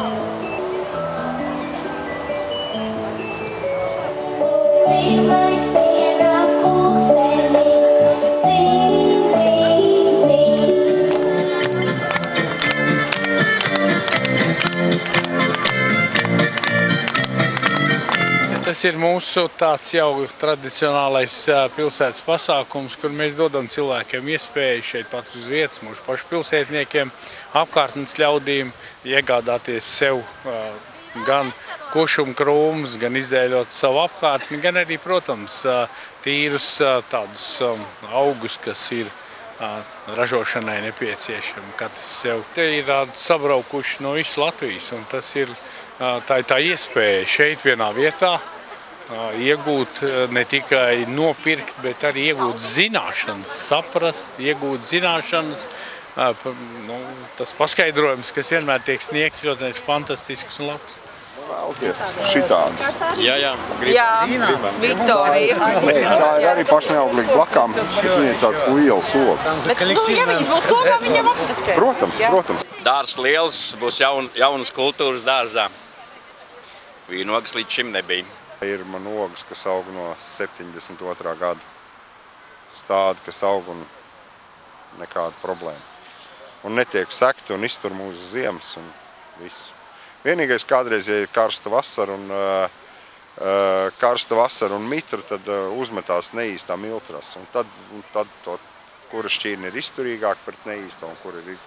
Tas ir mūsu tāds jau tradicionālais pilsētas pasākums, kur mēs dodam cilvēkiem iespēju šeit pat uz vietas, mūsu pašu pilsētniekiem, apkārtnes ļaudīm iegādāties sev gan košumu krūmus, gan izdēļot savu apkārtni, gan arī, protams, tīrus tādus augus, kas ir ražošanai nepieciešami. Katrs sev te ir sabraukuši no visas Latvijas, un tas ir tā iespēja šeit vienā vietā iegūt, ne tikai nopirkt, bet arī iegūt zināšanas, saprast, iegūt zināšanas. Tas paskaidrojums, kas vienmēr tiek sniegts, ļoti fantastisks un labs. Vēlties šitādi. Jā, gribam. Viktorija. Nē, tā ir arī pašneauglīgi blakām. Ziniet, tāds liels soks. Bet, ja viņas būs kopā, viņam aptaksēs. Protams. Dārs liels, būs jaunas kultūras dārzā. Vīnogas līdz šim nebija. Ir man ogas, kas aug no 72. gada. Stādi, kas aug un nekāda problēma. Un netiek sekti un iztur mūsu ziemas un visu. Vienīgais kādreiz, ja ir karsta vasara un mitra, tad uzmetās neīstā miltras. Un tad kura šķirne ir izturīgāka pret neīsto un kura ir.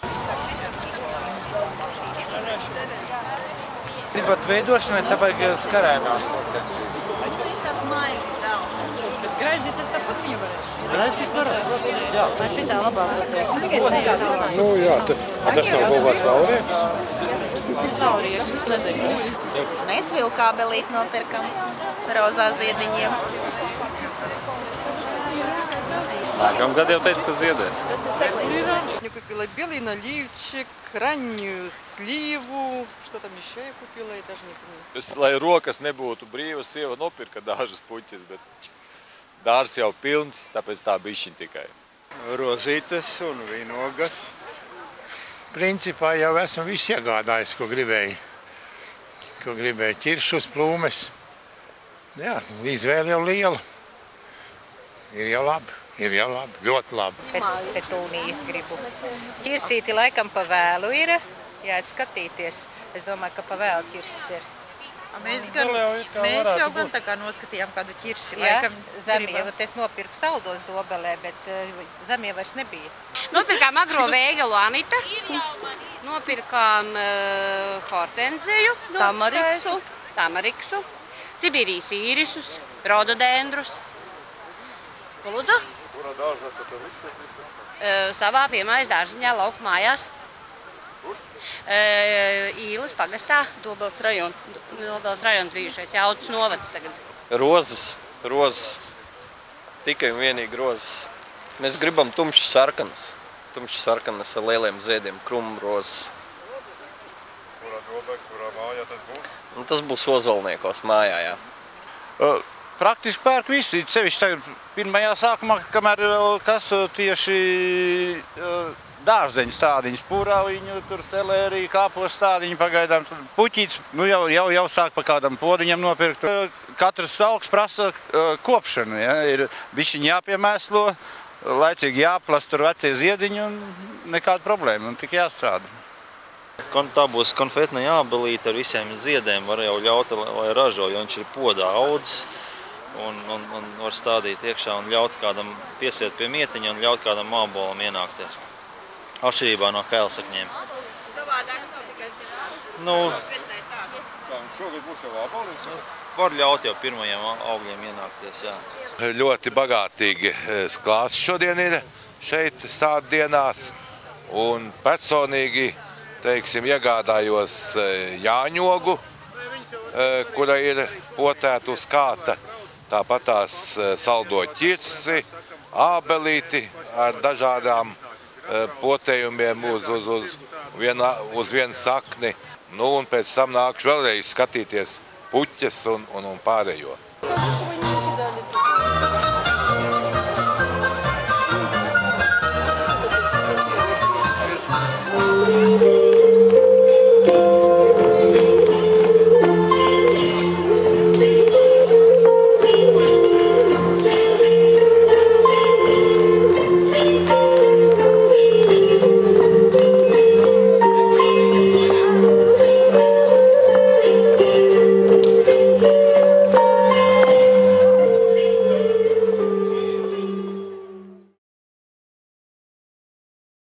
Gribat veidošanai, tāpēc skarējumās. Graizīt, tāpat viņa varēs. Graizīt varēs? Jā. Vai šitā labāk? Jā, tas nav kaut kāds laurieks. Tas laurieks, es nezinu. Mēs vilkābelīt nopirkam rozā ziediņiem. Nākam gadu jau teica, ka ziedēs. Я купила белый наливчик, раннюю сливу, что там еще я купила, я даже не помню. Lai rokas nebūtu brīvas, sieva nopirka dažas puķes, bet dārs jau pilns, tāpēc tā bišķiņ tikai. Rozītes un vīnogas. Principā jau esmu visu iegādājis, ko gribēju. Ķiršus, plūmes. Jā, izvēle jau liela. Ir jau labi, ļoti labi. Petūnijas gribu. Ķirsīti laikam pa vēlu ir, jāiet skatīties. Es domāju, ka pa vēlu ķirsis ir. Mēs jau gan tā kā noskatījām kādu ķirsi. Jā, zemie, es nopirku saldos dobelē, bet zemie vairs nebija. Nopirkām agro vēgelu Anita, nopirkām hortenziju, tamariksu, Sibīrijas īrisus, rododendrus. Lūdzu? Kurā dārzā tad liksiet visu? Savā piemājas dārziņā lauku mājās. Kur? Īles pagastā, Dobels rajons bijušais, Jaudas novads tagad. Rozes. Tikai un vienīgi rozes. Mēs gribam tumšas sarkanas ar lieliem ziediem, krumrozes. Kurā dobē, kurā mājā tas būs? Tas būs Ozolniekos mājā, jā. Praktiski pērk visi, sevišķi tagad pirmajā sākumā, kamēr kas tieši dārzeņu stādiņas, pūrāviņu, tur selēriju, kāpos stādiņu pagaidām. Puķītes, jau sāk pa kādam podiņam nopirkt. Katrs augs prasa kopšanu, ja? Ir bišķiņi jāpiemēslo, laicīgi jāplast tur vecie ziediņi un nekāda problēma, un tik jāstrādā. Tā būs konfetna jābelīt ar visiem ziediem, var jau ļaut, lai ražo, jo viņš ir podā audzis. Un var stādīt iekšā un ļaut kādam piesiet pie mietiņa un ļaut kādam mābolam ienākties. Atšķirībā no kailsakņiem. Savādāk nav tikai Šogad būs jau ābolis? Var ļaut jau pirmajiem augļiem ienākties, jā. Ļoti bagātīgi klāsts šodien ir šeit sātdienās. Un personīgi, teiksim, iegādājos jāņogu, kura ir potēta uz kāta. Tāpat tās saldo ķirsi, ābelīti ar dažādām potējumiem uz vienu sakni. Nu, un pēc tam nākšu vēlreiz skatīties puķes un pārējo.